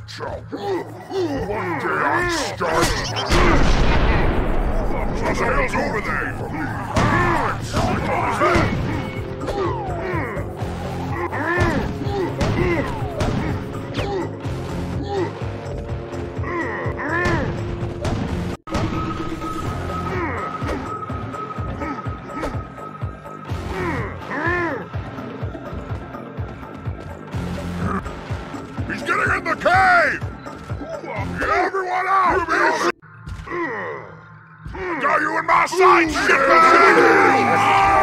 One day I'm starving. What the hell's over there? He's getting in the cave! Everyone out! Got you in my sight, shit!